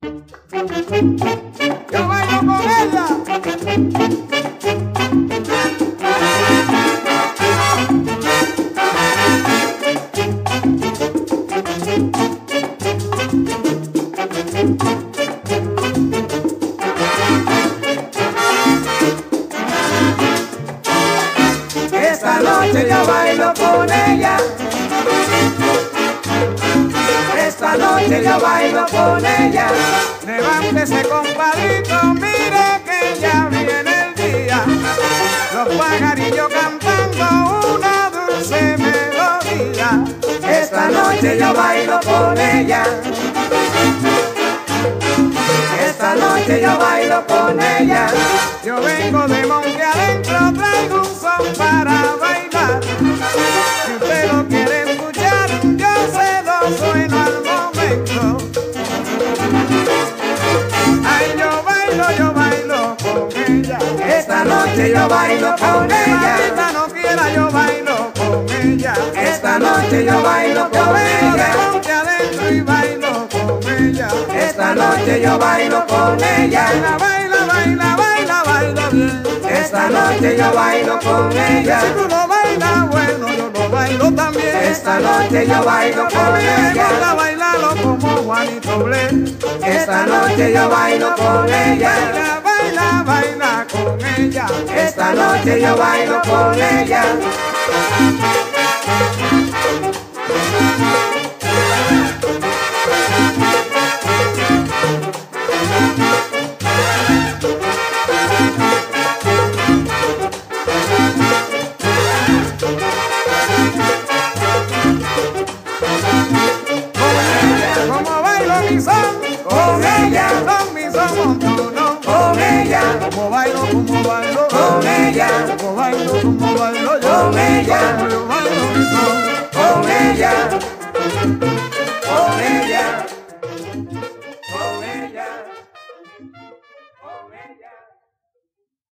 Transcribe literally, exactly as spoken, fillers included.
Yo bailo con ella. Esta noche yo bailo con ella. Esta noche yo bailo con ella. Levántese, compadrito, mire que ya viene el día. Los pajarillos cantando una dulce melodía. Esta noche yo bailo con ella. Esta noche yo bailo con ella. Yo vengo de monte adentro, traigo un son para bailar. Si usted lo quiere escuchar, yo se lo sueno al momento. Ay, yo bailo, yo bailo con ella. Esta noche yo bailo con ella. Esta no quiera, yo bailo con ella. Esta noche yo bailo con ella. Yo vengo de monte adentro y bailo con ella. Esta noche yo bailo con ella. Baila, baila, baila, baila bien. Esta noche yo bailo con ella. Si tú no bailas, bueno, yo lo bailo también. Esta noche yo bailo con ella. Me gusta bailarlo como Juanito Blé. Esta noche yo bailo con ella. Baila, baila, baila con ella. Esta noche yo bailo con ella. Como bailo mi son, con ella, con mi son montuno, con ella, como bailo, como bailo, con ella, como bailo, como bailo yo, con ella.